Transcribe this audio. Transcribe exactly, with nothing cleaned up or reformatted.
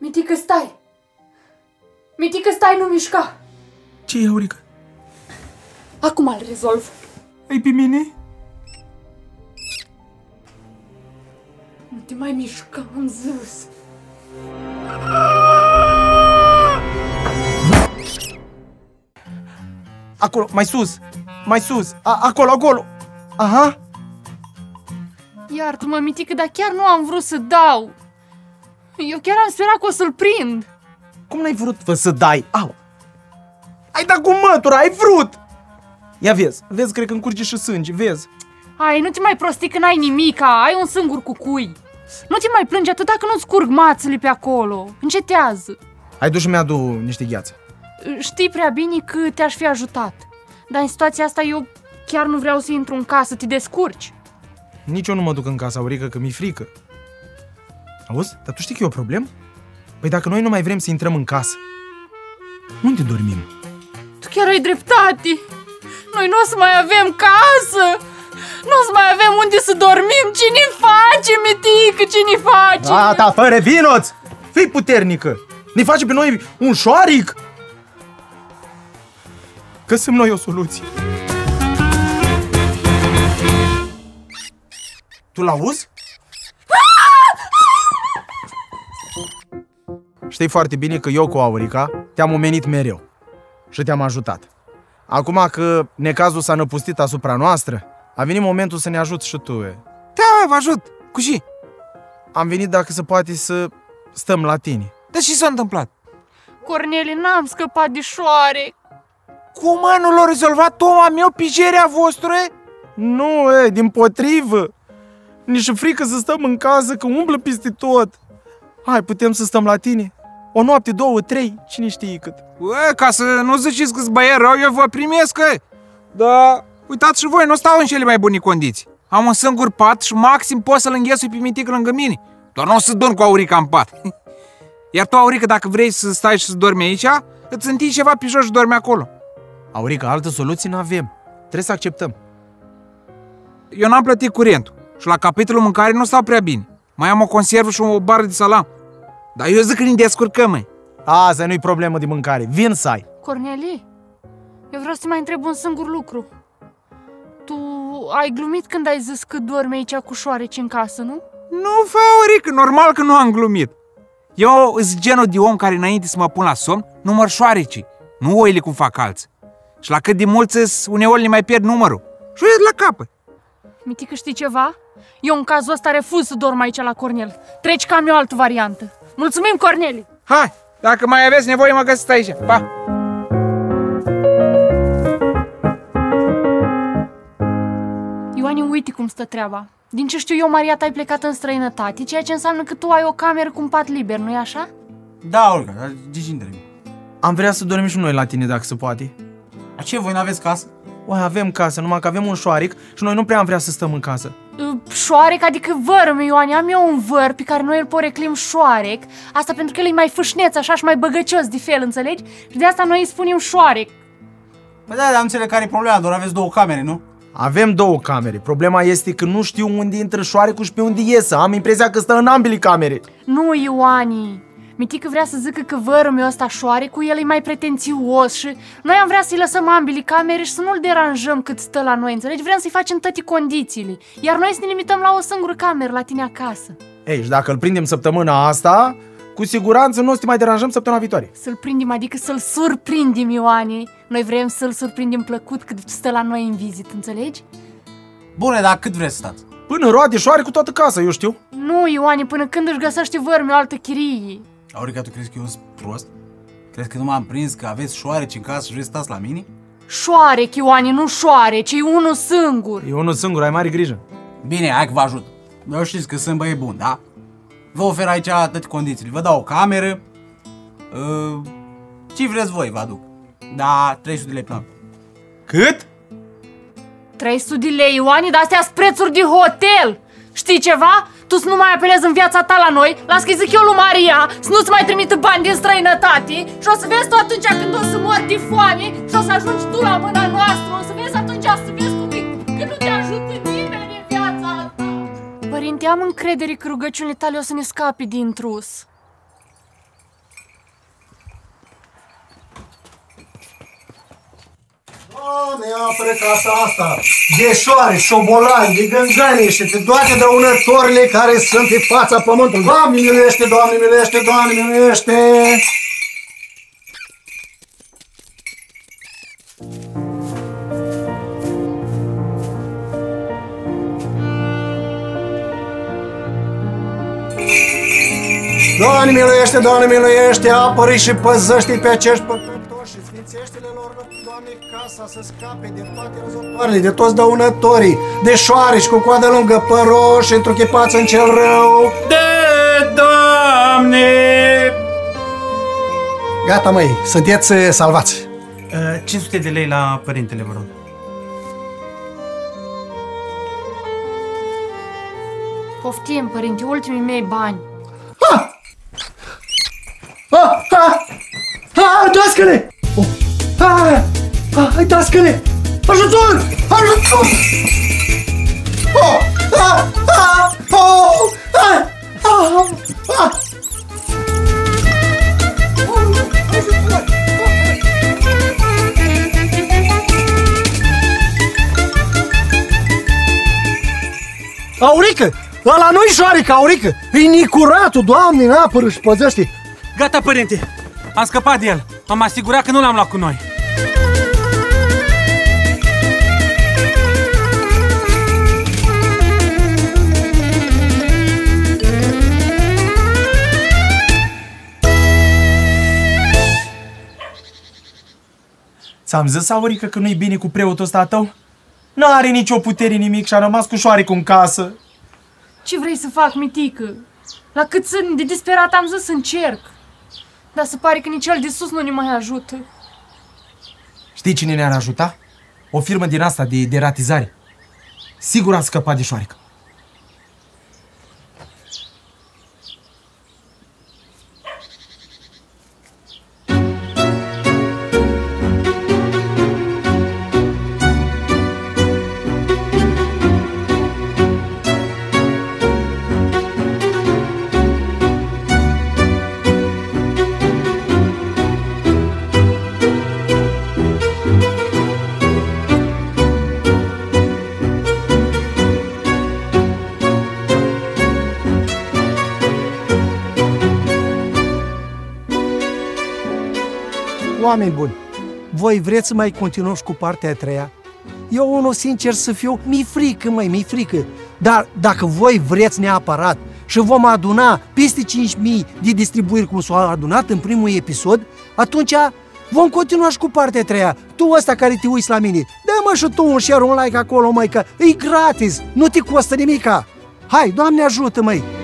Mitică, stai! Mitică, stai, nu mișca! Ce e, Aurica? Acum îl rezolv. Ai pe mine? Nu te mai mișca, am zis. Acolo, mai sus! Mai sus! A, acolo, acolo! Aha! Iartă-mă, Mitică, dar chiar nu am vrut să dau. Eu chiar am sperat că o să-l prind. Cum n-ai vrut, fă, să dai? Au! Ai dat cu mătura, ai vrut! Ia vezi, vezi, cred că încurge și sânge, vezi? Ai, nu te mai prosti că n-ai nimica, ai un singur cucui. Nu te mai plânge atât dacă nu-ți curg mațele pe acolo. Încetează. Hai, du și mi-adu niște gheață. Știi prea bine că te-aș fi ajutat. Dar în situația asta eu chiar nu vreau să intru în casă, te descurci. Nici eu nu mă duc în casa, Aurica, că mi-e frică. Auzi? Dar tu știi că e o problemă? Păi dacă noi nu mai vrem să intrăm în casă, unde dormim? Tu chiar ai dreptate. Noi nu o să mai avem casă. Nu o să mai avem unde să dormim. Ce-ne face, Mitică? Ce-ne face? Gata, fă, revino-ți! Fii puternică! Ne face pe noi un șoaric! Găsim noi o soluție. Tu l-auzi? Știi foarte bine că eu cu Aurica te-am omenit mereu și te-am ajutat. Acum că necazul s-a năpustit asupra noastră, a venit momentul să ne ajuți și tu. Da, vă ajut. Cu și? Am venit dacă se poate să stăm la tine. Dar ce s-a întâmplat? Corneli, n-am scăpat de șoarec. Cum, mă, nu l-a rezolvat Toma meu pijerea voastră? Nu, e, dimpotrivă. Nici frică să stăm în casă, că umblă peste tot. Hai, putem să stăm la tine? O noapte, două, trei, cine știe cât. Ue, ca să nu ziceți că-s băiat rău, eu vă primesc, că... Da, uitați și voi, nu stau în cele mai bune condiții. Am un singur pat și maxim pot să-l înghesui pe Mitică lângă mine. Doar nu o să dorm cu Aurica în pat. Iar tu, Aurica, dacă vrei să stai și să dormi aici, îți întingi ceva pe jos și dormi acolo. Aurica, altă soluție n-avem. Trebuie să acceptăm. Eu n-am plătit curentul și la capitolul mâncare nu stau prea bine. Mai am o conservă și o bară de salam. Dar eu zic că ne descurcăm, măi. Asta nu-i problemă de mâncare. Vin să ai. Corneli, eu vreau să te mai întreb un singur lucru. Tu ai glumit când ai zis că dormi aici cu șoareci în casă, nu? Nu, fă, Aurica, normal că nu am glumit. Eu sunt genul de om care înainte să mă pun la somn, număr șoarecii, nu oile cum fac alții. Și la cât de mulți uneori le mai pierd numărul. Și eu la capăt. Mitică, știi ceva? Eu în cazul ăsta refuz să dorm aici la Cornel. Treci că am eu altă variantă. Mulțumim, Corneli! Hai, dacă mai aveți nevoie, mă găsiți aici. Pa! Ioani, uite cum stă treaba. Din ce știu eu, Maria, ai plecat în străinătate, ceea ce înseamnă că tu ai o cameră cu un pat liber, nu-i așa? Da, Olga, dar de ce întrebi? Am vrea să dormim și noi la tine, dacă se poate. A ce, voi n-aveți casă? Oai, avem casă, numai că avem un șoaric și noi nu prea am vrea să stăm în casă. Șoarec, adică vărul, Ioani, am eu un văr pe care noi îl poreclim șoarec. Asta pentru că el e mai fâșneț, așa, și mai băgăcios de fel, înțelegi? Și de asta noi îi spunem șoarec. Păi da, dar am înțeles care e problema, doar aveți două camere, nu? Avem două camere. Problema este că nu știu unde intră șoarecul și pe unde iesă. Am impresia că stă în ambele camere. Nu, Ioani. Mitică vrea să zică că vărul meu ăsta șoarecul, el e mai pretențios și noi am vrea să-i lăsăm ambele camere și să nu-l deranjăm cât stă la noi, înțelegi? Vrem să-i facem toate condițiile. Iar noi să ne limităm la o singură cameră la tine acasă. Ei, și dacă îl prindem săptămâna asta, cu siguranță nu o să te mai deranjăm săptămâna viitoare. Să-l prindem, adică să-l surprindem, Ioani. Noi vrem să-l surprindem plăcut cât stă la noi în vizit, înțelegi? Bune, dar cât vreți să stați? Până roade șoare cu toată casa, eu știu. Nu, Ioani, până când își găsește vărul o altă chirie. Aurica, tu crezi că eu sunt prost? Crezi că nu m-am prins că aveți șoareci în casă și vreți să stați la mine? Șoareci, Ioani, nu șoareci, e unul singur. E unul singur, ai mare grijă. Bine, hai că vă ajut. Eu știți că sunt băie bun, da? Vă ofer aici toate condițiile. Vă dau o cameră. Uh, ce vreți voi, vă aduc. Da, trei sute de lei pe noapte. Cât? trei sute de lei, Ioani, dar astea sunt prețuri de hotel. Știi ceva? Tu să nu mai apelezi în viața ta la noi, las că-i zic eu lui Maria, să nu-ți mai trimită bani din străinătate și o să vezi tu atunci când o să mori de foame și o să ajungi tu la mâna noastră, o să vezi atunci, o să vezi tu că nu te ajută nimeni în viața asta. Părinte, am încredere că rugăciunile tale o să ne scape de intrus. Doamne, apără casa asta de șoare, șobolani, de gângăni și de toate dăunătorile care sunt pe fața pământului. Doamne miluiește, Doamne miluiește, Doamne miluiește! Doamne miluiește, Doamne miluiește, apără și păzăște pe acești păcătoși și sfințește-le lor, Doamne, casa să scape de toate răzătoarele, de toți dăunătorii, de șoare și cu coadă lungă, păroși, întruchipați în cel rău. De Doamne! Gata, măi, sunteți salvați. Uh, cinci sute de lei la părintele, vă rog. Poftim, părinte, ultimii mei bani. Ah! Ah! Ah! Ah! Dascăle! Oh! Ah! Ah! Hai, dascăle! Ajutor! Ajutor! Oh! Ah! Ah! Oh! Ah! Ah! Ah! Aurică! Ăla nu-i șoarică, Aurică! E nicuratul, Doamne, în apără și păzește! Gata, părinte! Am scăpat de el! M-am asigurat că nu l-am luat cu noi! Ți-am zis, Aurică, că nu-i bine cu preotul ăsta tău? N-are nicio putere nimic și a rămas cu șoarecul în casă. Ce vrei să fac, mitică? La cât sunt de disperat am zis să încerc. Dar se pare că nici cel de sus nu ne mai ajută. Știi cine ne-ar ajuta? O firmă din asta de deratizare. Sigur a scăpat de șoarecă. Oameni buni, voi vreți să mai continuați cu partea a treia? Eu, unul sincer să fiu, mi-i frică, măi, mi-i frică. Dar dacă voi vreți neapărat și vom aduna peste cinci mii de distribuiri cum s-au adunat în primul episod, atunci vom continua și cu partea a treia. Tu ăsta care te uiți la mine, dă-mă și tu un share, un like acolo, măi, că e gratis, nu te costă nimica. Hai, Doamne ajută, măi!